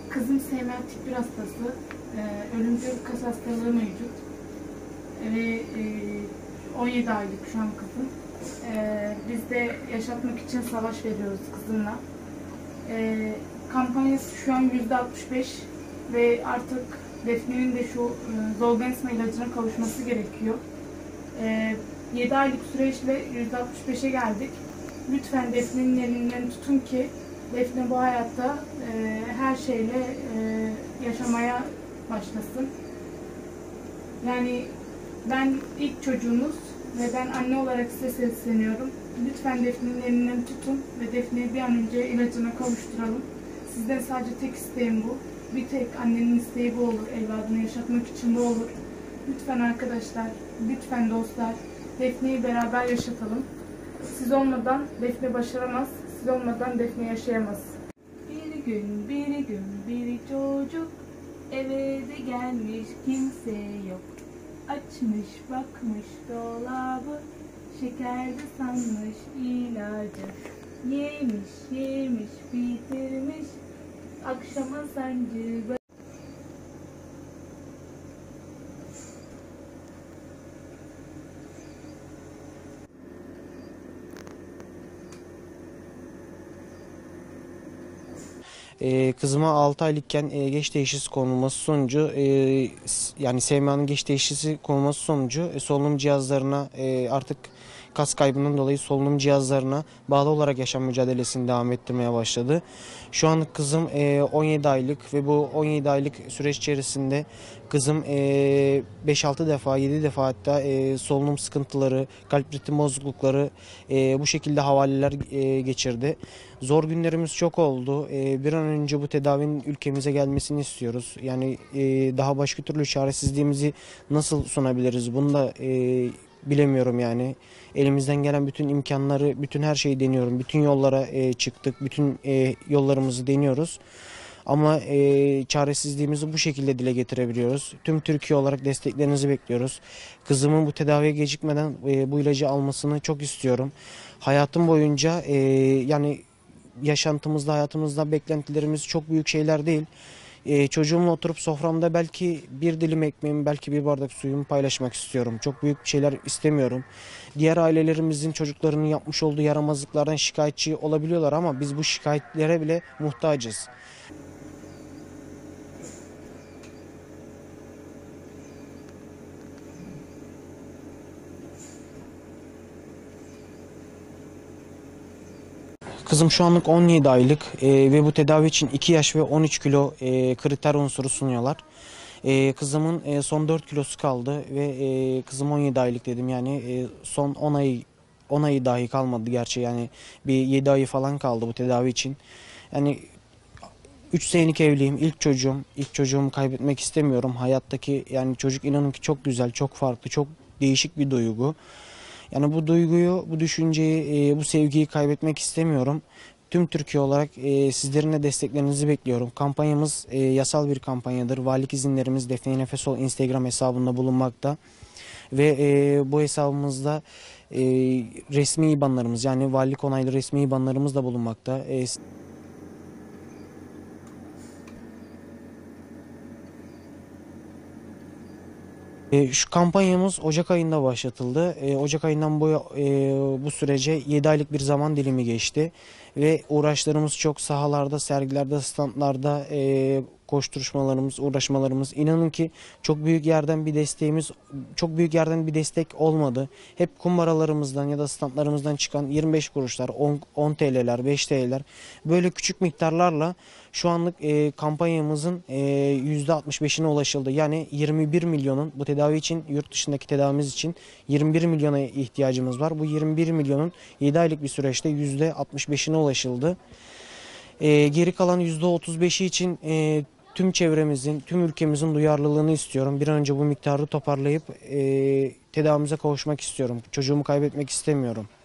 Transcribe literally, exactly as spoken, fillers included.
Kızım S M A tip bir hastası. Ee, ölümcül kas hastalığı mevcut. Ve e, on yedi aylık şu an kızım. Ee, biz de yaşatmak için savaş veriyoruz kızımla. Ee, kampanyası şu an yüzde altmış beş ve artık Defne'nin de şu e, Zolgensma ilacına kavuşması gerekiyor. Ee, yedi aylık süreçle yüzde altmış beşe geldik. Lütfen Defne'nin elinden tutun ki Defne bu hayatta e, her şeyle e, yaşamaya başlasın. Yani ben ilk çocuğunuz ve ben anne olarak size sesleniyorum. Lütfen Defne'nin elinden tutun ve Defne'yi bir an önce ilacına kavuşturalım. Sizden sadece tek isteğim bu. Bir tek annenin isteği bu olur. Evladını yaşatmak için bu olur. Lütfen arkadaşlar, lütfen dostlar, Defne'yi beraber yaşatalım. Siz olmadan Defne başaramaz, siz olmadan Defne yaşayamaz. Bir gün, bir gün bir çocuk eve de gelmiş, kimse yok. Açmış bakmış dolabı, şekerde sanmış ilacı. Yemiş yemiş bitirmiş, akşama sancı. Ee, kızıma altı aylıkken e, geç teşhisi konulması sonucu e, yani S M A'nın geç teşhisi konulması sonucu e, solunum cihazlarına e, artık kas kaybından dolayı solunum cihazlarına bağlı olarak yaşam mücadelesini devam ettirmeye başladı. Şu an kızım e, on yedi aylık ve bu on yedi aylık süreç içerisinde kızım e, beş altı defa yedi defa hatta e, solunum sıkıntıları, kalp ritim bozuklukları e, bu şekilde havaleler e, geçirdi. Zor günlerimiz çok oldu. E, bir an önce bu tedavinin ülkemize gelmesini istiyoruz. Yani e, daha başka türlü çaresizliğimizi nasıl sunabiliriz? Bunu da e, bilemiyorum yani. Elimizden gelen bütün imkanları, bütün her şeyi deniyorum. Bütün yollara e, çıktık, bütün e, yollarımızı deniyoruz. Ama e, çaresizliğimizi bu şekilde dile getirebiliyoruz. Tüm Türkiye olarak desteklerinizi bekliyoruz. Kızımın bu tedaviye gecikmeden e, bu ilacı almasını çok istiyorum. Hayatım boyunca e, yani yaşantımızda, hayatımızda beklentilerimiz çok büyük şeyler değil. Ee, çocuğumla oturup soframda belki bir dilim ekmeğimi, belki bir bardak suyumu paylaşmak istiyorum. Çok büyük şeyler istemiyorum. Diğer ailelerimizin çocuklarının yapmış olduğu yaramazlıklardan şikayetçi olabiliyorlar ama biz bu şikayetlere bile muhtacız. Kızım şu anlık on yedi aylık e, ve bu tedavi için iki yaş ve on üç kilo e, kriter unsuru sunuyorlar. E, kızımın e, son dört kilosu kaldı ve e, kızım on yedi aylık dedim yani e, son on ay on ayı dahi kalmadı gerçi yani bir yedi ayı falan kaldı bu tedavi için. Yani üç senelik evliyim, ilk çocuğum, ilk çocuğumu kaybetmek istemiyorum. Hayattaki yani çocuk inanın ki çok güzel, çok farklı, çok değişik bir duygu. Yani bu duyguyu, bu düşünceyi, e, bu sevgiyi kaybetmek istemiyorum. Tüm Türkiye olarak e, sizlerin de desteklerinizi bekliyorum. Kampanyamız e, yasal bir kampanyadır. Valilik izinlerimiz Defne Nefes Ol Instagram hesabında bulunmakta. Ve e, bu hesabımızda e, resmi ibanlarımız yani valilik onaylı resmi ibanlarımız da bulunmakta. E, E, şu kampanyamız Ocak ayında başlatıldı. E, Ocak ayından bu e, bu sürece yedi aylık bir zaman dilimi geçti ve uğraşlarımız çok sahalarda, sergilerde, standlarda e, koşturuşmalarımız, uğraşmalarımız. İnanın ki çok büyük yerden bir desteğimiz, çok büyük yerden bir destek olmadı. Hep kumbaralarımızdan ya da standlarımızdan çıkan yirmi beş kuruşlar, on T L'ler, beş T L'ler böyle küçük miktarlarla şu anlık e, kampanyamızın e, yüzde altmış beşine ulaşıldı. Yani yirmi bir milyonun bu tedavi için, yurt dışındaki tedavimiz için yirmi bir milyona ihtiyacımız var. Bu yirmi bir milyonun yedi aylık bir süreçte yüzde altmış beşine ulaşıldı. E, geri kalan yüzde otuz beşi için e, tüm çevremizin, tüm ülkemizin duyarlılığını istiyorum. Bir an önce bu miktarı toparlayıp e, tedavimize kavuşmak istiyorum. Çocuğumu kaybetmek istemiyorum.